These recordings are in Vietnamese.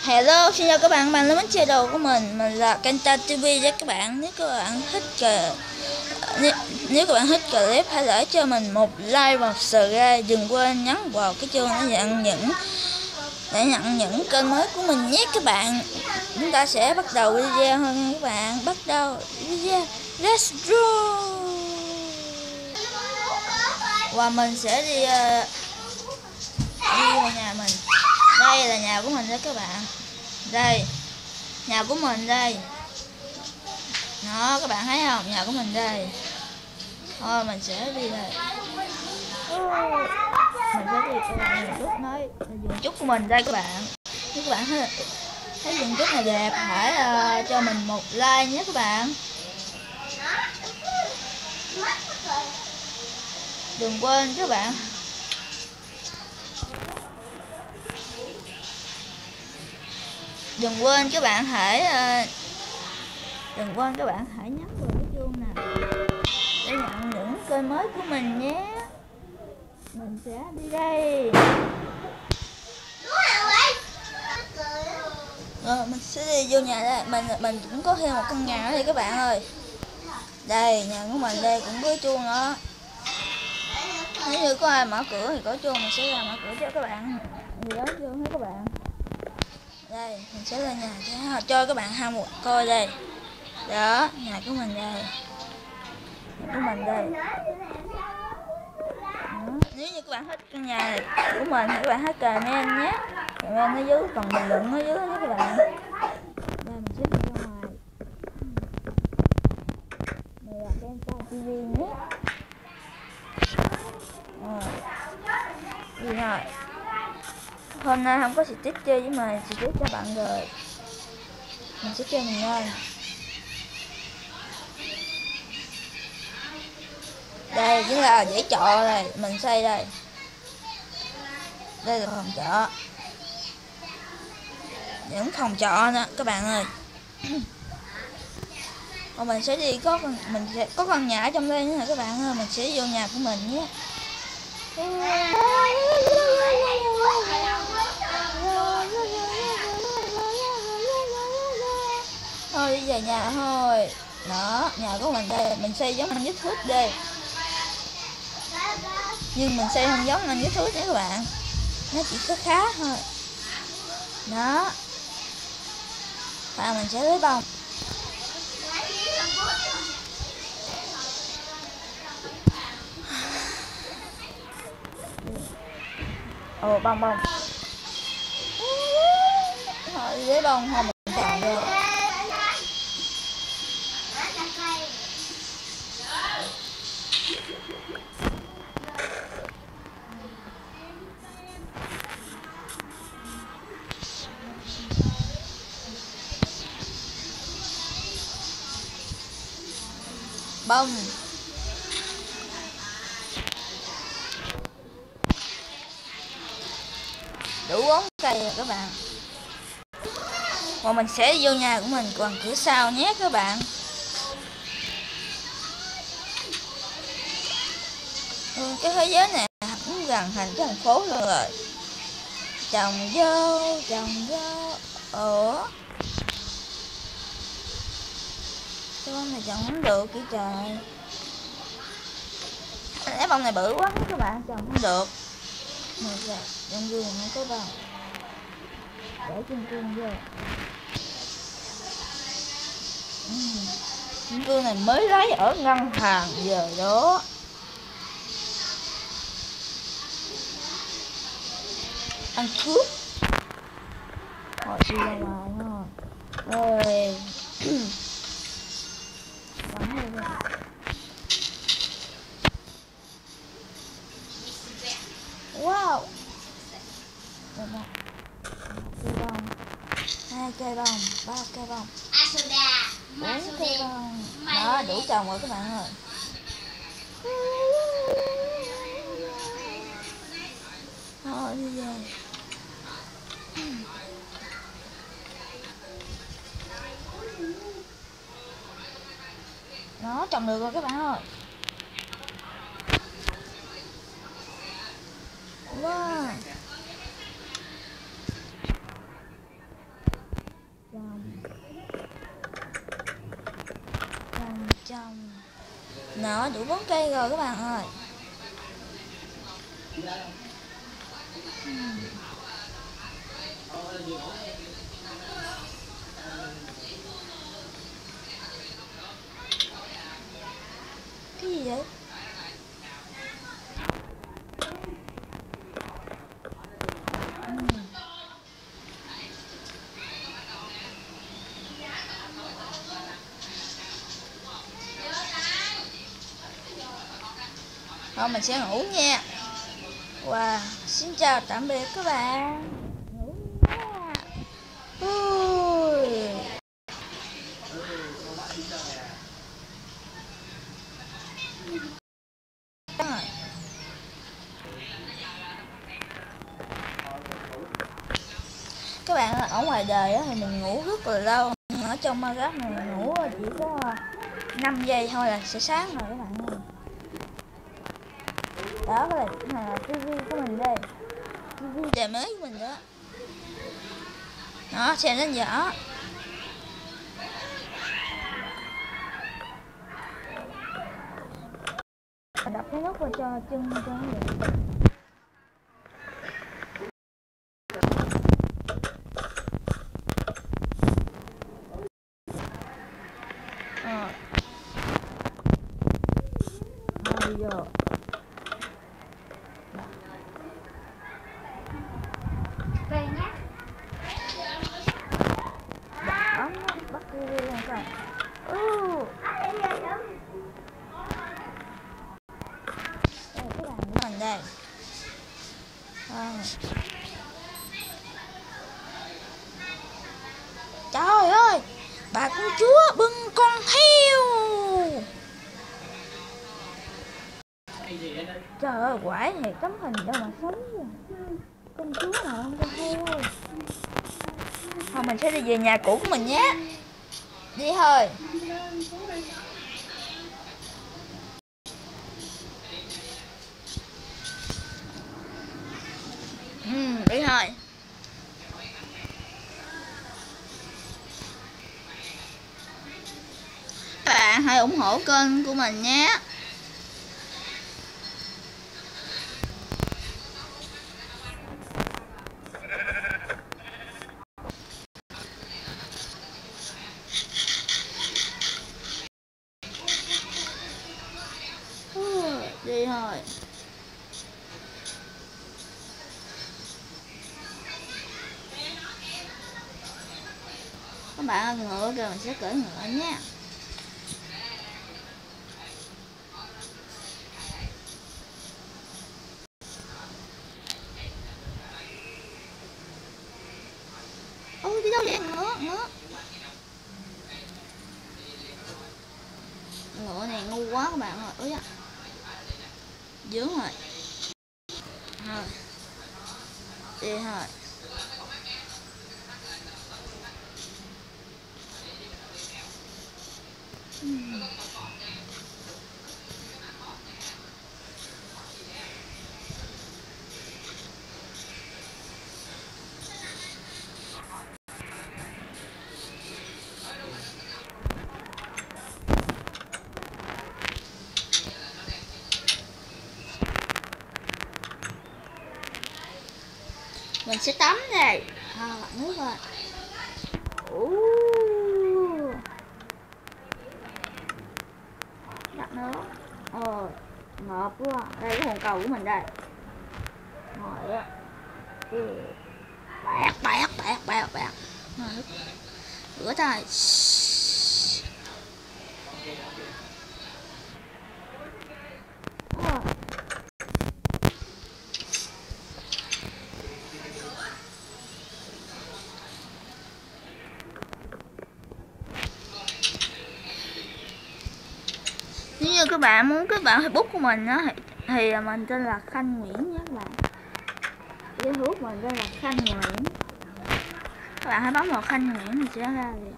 Hello, xin chào các bạn đến với channel của mình là Kenta TV với các bạn. Nếu các bạn thích nếu các bạn thích clip, hãy để cho mình một like và subscribe. Đừng quên nhấn vào cái chuông để nhận những kênh mới của mình nhé các bạn. Chúng ta sẽ bắt đầu video thôi nha các bạn. Bắt đầu video, let's go. Và mình sẽ đi vào nhà mình. Đây là nhà của mình đó các bạn. Đây, nhà của mình đây. Đó, các bạn thấy không? Nhà của mình đây. Thôi mình sẽ đi đây. Mình sẽ đi các bạn chút nói vườn trúc của mình đây các bạn. Nếu các bạn thấy vườn trúc này đẹp, hãy cho mình một like nhé các bạn. Đừng quên các bạn. Đừng quên các bạn hãy nhấn vào cái chuông nè để nhận những kênh mới của mình nhé. Mình sẽ đi đây. Mình sẽ đi vô nhà đây. Mình cũng có thêm một căn nhà ở đây các bạn ơi. Đây, nhà của mình đây cũng có chuông đó. Nếu như có ai mở cửa thì có chuông, mình sẽ ra mở cửa cho các bạn. Gì đó chuông hết các bạn. Đây, mình sẽ lên nhà cho các bạn ham một coi đây. Đó, nhà của mình đây. Nhà của mình đây. Đó. Nếu như các bạn thích căn nhà này của mình thì các bạn hãy comment nhé. Comment ở dưới, phần bình luận ở dưới nhé các bạn. Đây, mình sẽ đi ra ngoài. Đây là Kenta TV nhé. Đi rồi. Hôm nay không có stick chơi với mình, stick cho bạn rồi. Mình sẽ chơi mình lên. Đây chính là dãy trọ này, mình xây đây. Đây là phòng trọ. Những phòng trọ nữa các bạn ơi. Còn mình sẽ đi mình sẽ có căn nhà ở trong đây nữa các bạn ơi, mình sẽ vô nhà của mình nhé. Thôi đi về nhà thôi. Đó, nhà của mình đây, mình xây giống anh với thước đây. Nhưng mình xây không giống anh với thước nha các bạn. Nó chỉ có khá thôi. Đó. Và mình sẽ lấy bông. Ồ, bông. Thôi đi lấy bông thôi mình chọn được. Bông đủ 4 cây rồi các bạn. Và mình sẽ vô nhà của mình bằng cửa sau nhé các bạn. Cái thế giới này cũng gần thành cái thành phố luôn rồi. Trồng dâu. Ủa, cái bông này trồng không được kìa trời. Cái bông này bự quá các bạn, trồng không được. Trong vườn nó có bông. Để chung vô. Chung cương này mới lấy ở ngân hàng giờ đó. Ăn cướp. Rồi đi ra ngoài thôi. Rồi. Wow. Cây bông, 2 cây bông, 3 cây bông, 4 cây bông. Đó, đủ trồng rồi các bạn ơi. Thôi đi về. Nó trồng được rồi các bạn ơi. Wow. Nó đủ 4 cây rồi các bạn ơi. Cái gì vậy? Thôi mình sẽ ngủ nha. Wow, xin chào tạm biệt các bạn. Ngủ nha. Ui. Các bạn ở ngoài đời thì mình ngủ rất là lâu. Ở trong Minecraft này mình ngủ chỉ có 5 giây thôi là sẽ sáng rồi các bạn ơi. Đó, cái này là TV của mình đây. TV đời mới của mình đó. Đó, xem đến giờ. Đập cái nút vào cho chân cho nó vậy. Bây giờ đây nhé. Đó, bắt đi lên coi. Đây cái bàn của mình đây. Trời ơi, bà công chúa bưng con heo. Trời ơi, quải thiệt, tấm hình đâu mà sống vậy. Công chúa nào không con heo. Thôi mình sẽ đi về nhà cũ của mình nhé. Đi thôi. Đi thôi. Các bạn hãy ủng hộ kênh của mình nhé. Đi thôi. Các bạn ơi, ngựa kìa, mình sẽ cưỡi ngựa nhé. Ôi, đi đâu vậy? Ngựa này ngu quá các bạn ơi. Ôi da. Dướng rồi. Thôi. Đi thôi. Mình sẽ tắm này. Nước rồi. Đặt nước. Ngợp quá. Đây cái hồn cầu của mình đây. Rồi á. Bẹt. Rửa tay. Nếu như các bạn muốn kết bạn Facebook của mình á thì mình tên là Khanh Nguyễn nhé các bạn. Facebook mình tên là Khanh Nguyễn. Các bạn hãy bấm vào Khanh Nguyễn thì sẽ ra liền.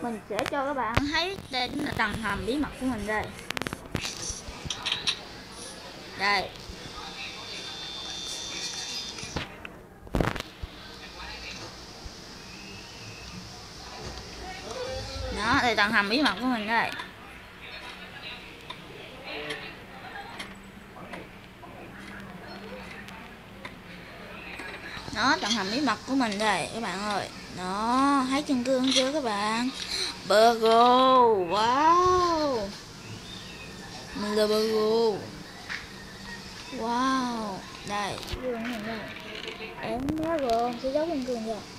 mình sẽ cho các bạn thấy đây chính là tầng hầm bí mật của mình đây. Đây. Đó, đây tầng hầm bí mật của mình đây. Đó, tầng hầm bí mật của mình đây các bạn ơi. Đó, thấy chân cương chưa các bạn? Burger, wow. Mình là burger. Wow, đây, cương mình đây. Em nhớ rồi, sẽ giấu chân cương rồi.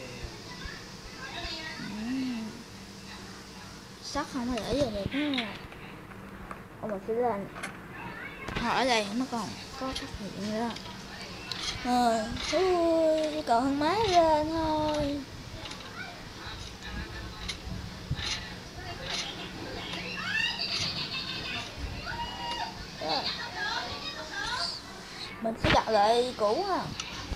Sắt không có để vô được nữa. Mình sẽ lên. Ở đây nó còn có phát hiện nữa. Rồi, còn hơn má lên thôi. Đó. Mình sẽ đặt lại cũ ha.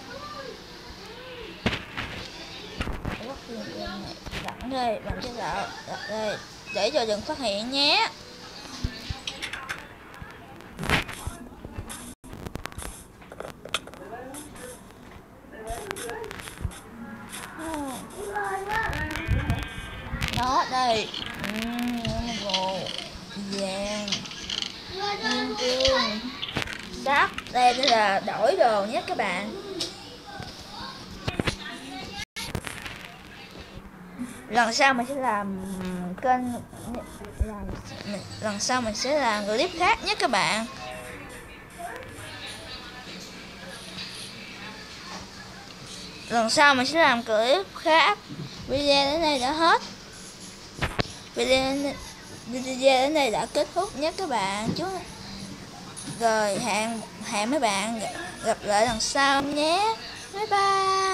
Đặt đây, mình sẽ đặt đây để cho đừng phát hiện nhé. Đó đây, vàng, kim cương, sắt. Đây là đổi đồ nhé các bạn. Lần sau mình sẽ làm kênh, lần sau mình sẽ làm clip khác nhé các bạn. Lần sau mình sẽ làm clip khác. Video đến đây đã hết. Video đến đây đã kết thúc nhé các bạn. Rồi hẹn mấy bạn gặp lại lần sau nhé. Bye bye.